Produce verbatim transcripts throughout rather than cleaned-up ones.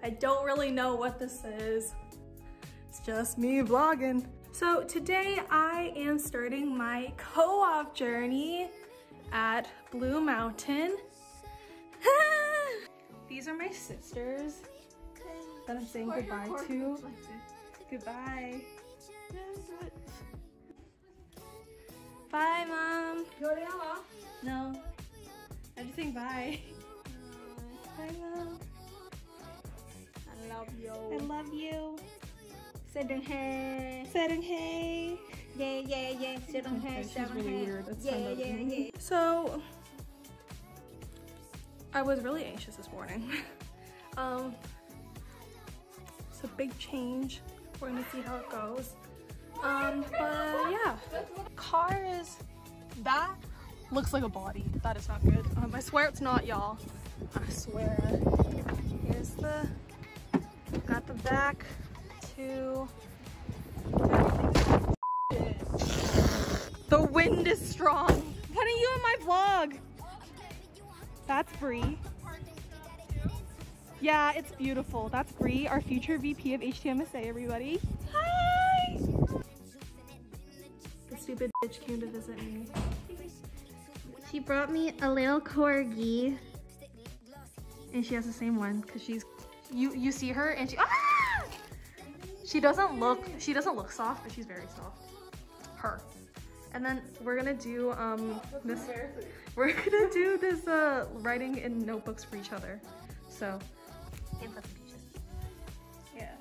I don't really know what this is. It's just me vlogging. So today I am starting my co-op journey at Blue Mountain. These are my sisters that I'm saying goodbye to. Goodbye. Bye, Mom. No. I'm just saying bye. Bye, Mom. I love you. I love you. Hey. Hey. Yeah, yeah, yeah. Okay, she's really weird. That's yeah, yeah, yeah. So, I was really anxious this morning. um, it's a big change. We're gonna see how it goes. Um, but yeah. Car is, that looks like a body. That is not good. Um, I swear it's not, y'all. I swear. Here's the, got the back to, the wind is strong. Putting you in my vlog. That's Bree. Yeah, it's beautiful. That's Bree, our future V P of H T M S A, everybody. Hi! The stupid bitch came to visit me. She brought me a little corgi. And she has the same one because she's, you you see her and she, ah! She doesn't look, she doesn't look soft, but she's very soft. Her. And then we're gonna do um this, we're gonna do this uh writing in notebooks for each other. So, yeah.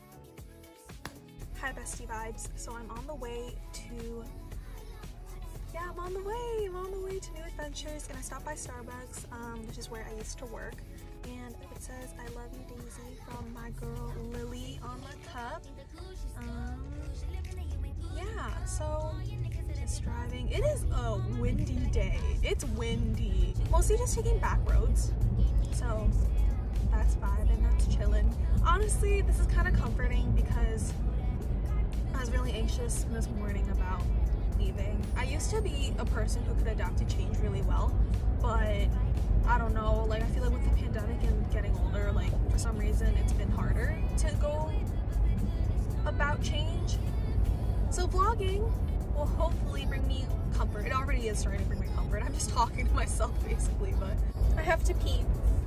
Hi bestie vibes. So I'm on the way to, yeah, I'm on the way. I'm on the way to new adventures, and I stopped by Starbucks, um, which is where I used to work. And it says, "I love you, Daisy," from my girl Lily on the cup. Um, yeah, so just driving. It is a windy day. It's windy. Mostly just taking back roads. So that's vibe and that's chilling. Honestly, this is kind of comforting because I was really anxious this morning about leaving. I used to be a person who could adapt to change really well, but I don't know, like I feel like with the pandemic and getting older, like for some reason it's been harder to go about change. So vlogging will hopefully bring me comfort. It already is starting to bring me comfort. I'm just talking to myself basically, but I have to pee.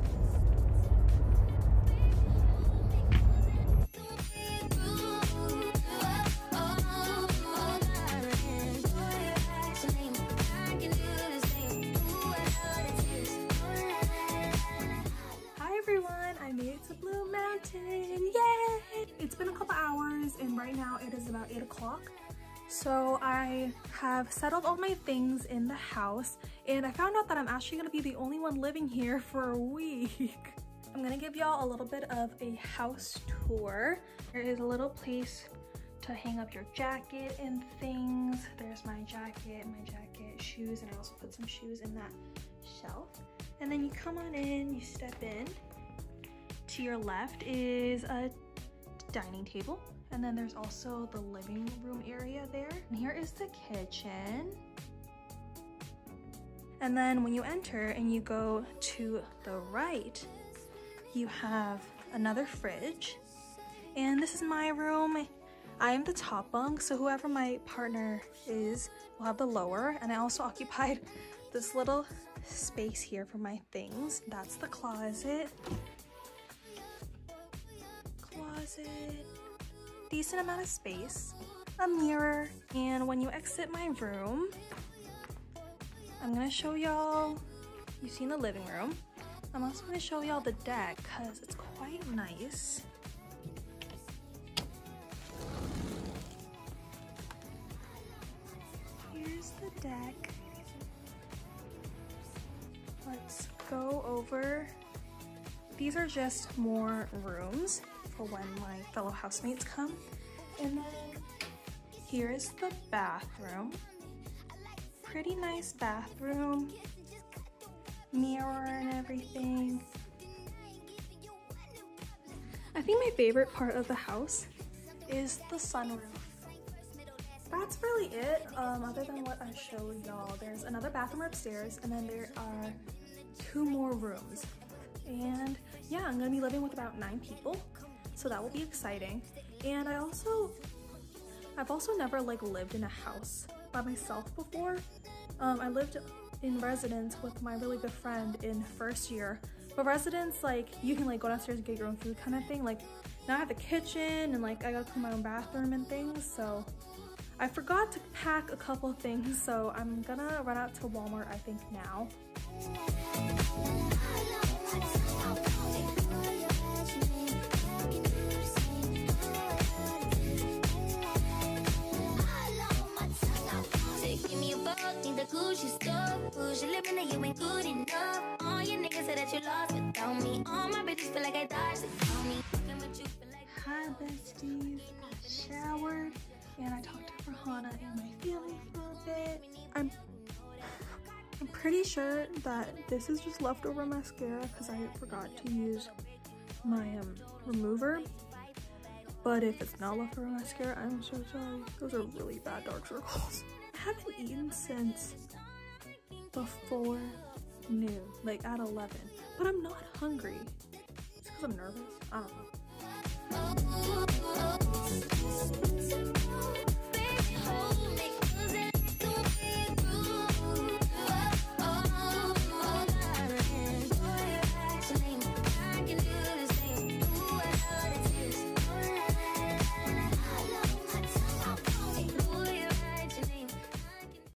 I made it to Blue Mountain, yay! It's been a couple hours and right now it is about eight o'clock. So I have settled all my things in the house and I found out that I'm actually gonna be the only one living here for a week. I'm gonna give y'all a little bit of a house tour. There is a little place to hang up your jacket and things. There's my jacket, my jacket, shoes, and I also put some shoes in that shelf. And then you come on in, you step in. To your left is a dining table, and then there's also the living room area there. And here is the kitchen. And then when you enter and you go to the right, you have another fridge. And this is my room. I am the top bunk, so whoever my partner is will have the lower. And I also occupied this little space here for my things. That's the closet. Closet, decent amount of space, a mirror, and when you exit my room, I'm gonna show y'all, you've seen the living room. I'm also gonna show y'all the deck because it's quite nice. Here's the deck. Let's go over. These are just more rooms for when my fellow housemates come. And then here is the bathroom. Pretty nice bathroom. Mirror and everything. I think my favorite part of the house is the sunroof. That's really it, um, other than what I showed y'all. There's another bathroom upstairs, and then there are two more rooms. And yeah, I'm gonna be living with about nine people, so that will be exciting. And I also, I've also never like lived in a house by myself before. Um, I lived in residence with my really good friend in first year, but residence, like, you can like go downstairs and get your own food kind of thing. Like, now I have the kitchen and like I gotta clean my own bathroom and things, so I forgot to pack a couple things, so I'm gonna run out to Walmart, I think, now. Hi besties, I showered and I talked to Hannah and my family for a bit. I'm I'm pretty sure that this is just leftover mascara because I forgot to use my um remover. But if it's not leftover mascara, I'm so sorry. Those are really bad dark circles. I haven't eaten since before noon, like at eleven. But I'm not hungry. It's because I'm nervous. I don't know.